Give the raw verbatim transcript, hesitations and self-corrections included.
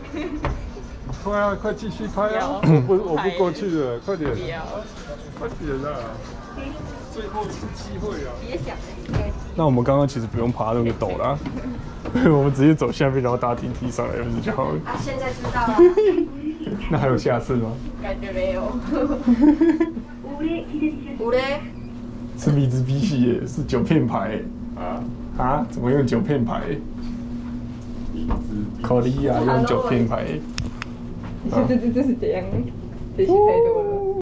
快啊，快继续拍啊！我不，我不过去了，快点，快点啊！最后一次机会啊！别想了，那我们刚刚其实不用爬那个陡啦，我们直接走下面，然后搭电梯上来不是就好了？ 啊，现在知道了。 那还有下次吗？ 感觉没有。五嘞？ 是米兹比西耶，是九片牌啊啊！怎么用九片牌？考利亚用九片牌。 这这这是怎样？这些太多了。